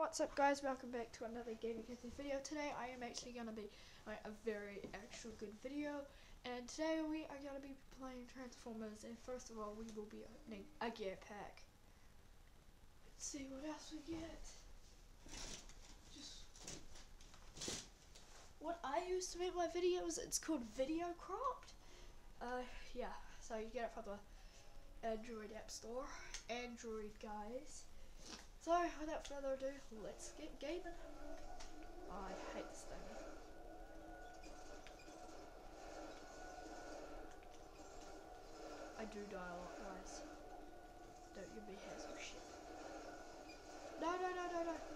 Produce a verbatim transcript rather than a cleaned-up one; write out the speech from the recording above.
what's up guys, welcome back to another Gaming Kitten video. Today I am actually going to be like, a very actual good video, and today we are going to be playing Transformers, and first of all we will be opening a gear pack. Let's see what else we get. Just what I use to make my videos, it's called Video Cropped. Uh, yeah, so you get it from the Android App Store. Android guys. So, without further ado, let's get gaming. Oh, I hate this thing. I do die a lot, guys. Don't give me hassle shit. No, no, no, no, no.